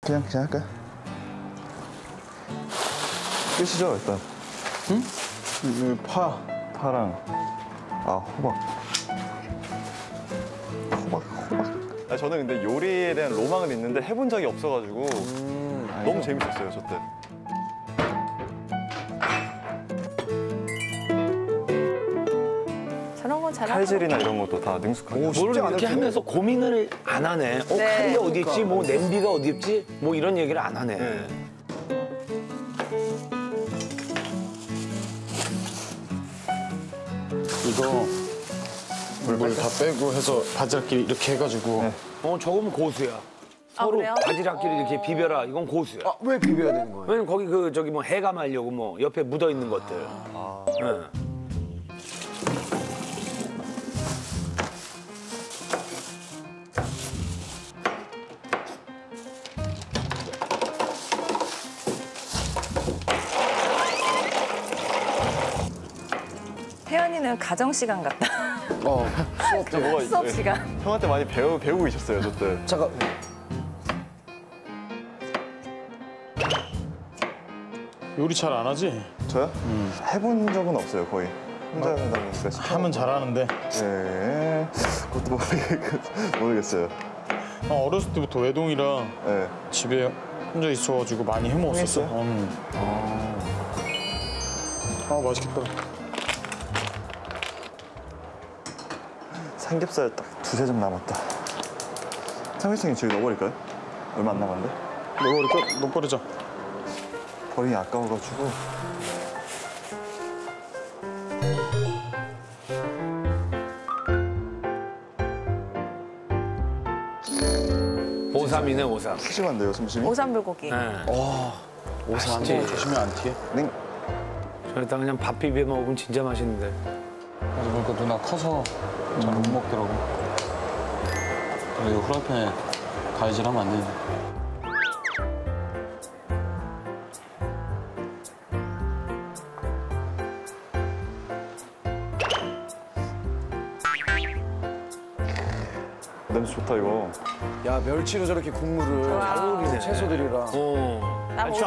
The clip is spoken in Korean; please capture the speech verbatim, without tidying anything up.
그냥 그냥 할까요? 끝이죠 일단. 응? 그 파, 파랑 아 호박. 호박, 호박. 아, 저는 근데 요리에 대한 로망은 있는데 해본 적이 없어가지고 음, 너무 재밌었어요 저 때. 저런 건 잘하고. 칼질이나 이런 것도 다 능숙하게. 뭘 이렇게 하면서 고민을 안 하네. 어, 네. 칼이 어디 있지, 뭐 냄비가 어디 있지, 뭐 이런 얘기를 안 하네. 네. 이거 물 다 빼고 해서 바지락끼리 이렇게 해가지고. 네. 어, 저거면 고수야. 아, 서로 그래요? 바지락끼리 이렇게 비벼라. 이건 고수야. 아, 왜 비벼야 되는 거예요? 왜냐면 거기 그 저기 뭐 해감하려고 뭐 옆에 묻어 있는 것들. 아. 응. 태연이는 가정 시간 같다. 어, 수업 저 뭐가 수업 네. 시간. 형한테 많이 배우, 배우고 있었어요 저 때. 잠깐. 요리 잘 안 하지? 저요? 음. 해본 적은 없어요 거의. 혼자 하다 보니까 시켜. 하면 잘하는데. 네. 그것도 모르겠, 모르겠어요. 어, 어렸을 때부터 외동이라 네. 집에 혼자 있어가지고 많이 해먹었었어. 했어요? 음. 아, 맛있겠다. 삼겹살 딱 두세 점 남았다. 삼겹살이 저기 넣어버릴까요? 얼마 안 남았는데? 넣어버릴까? 넣어버리자. 버리기 아까워가지고. 오삼이네, 오삼. 푸짐한데요, 점심이? 오삼불고기. 네. 옷을 안 맛있지. 먹어 조심히 안 튀어. 네. 저기다 그냥 밥 비벼 먹으면 진짜 맛있는데. 그래서 보니까 누나 커서 잘 못 먹더라고. 그래, 이거 후라이팬에 가위질하면 안 되는데. 냄새 좋다, 이거. 야, 멸치로 저렇게 국물을. 와. 어울리네. 채소들이랑. 어. 나